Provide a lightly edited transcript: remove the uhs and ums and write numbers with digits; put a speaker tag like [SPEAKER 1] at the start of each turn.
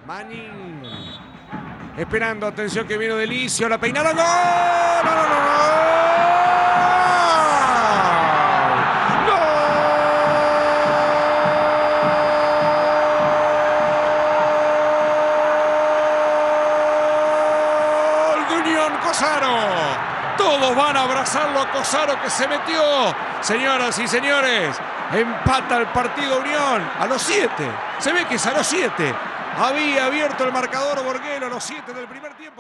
[SPEAKER 1] Manning. Esperando, atención que vino Delicio, la peinada, ¡gol! ¡No, no, no, no! Cosaro, todos van a abrazarlo a Cosaro que se metió. Señoras y señores, empata el partido Unión a los 7. Se ve que es a los 7. Había abierto el marcador Borguero a los 7 del primer tiempo.